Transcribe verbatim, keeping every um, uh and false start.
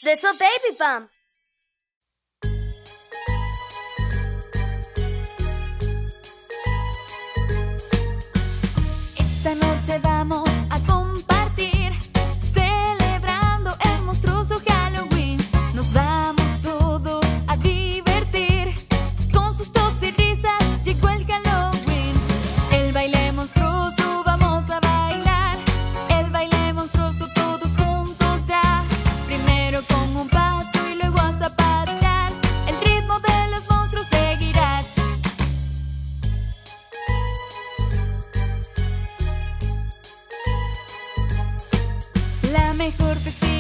Little Baby Bump. Esta noche vamos a compartir, celebrando el monstruoso Halloween. Nos vamos todos a divertir, con sustos y risas llegó el Halloween. El baile monstruoso vamos a bailar, el baile monstruoso todos juntos ya. Primero con un paso y luego hasta patear, el ritmo de los monstruos seguirás. La mejor festividad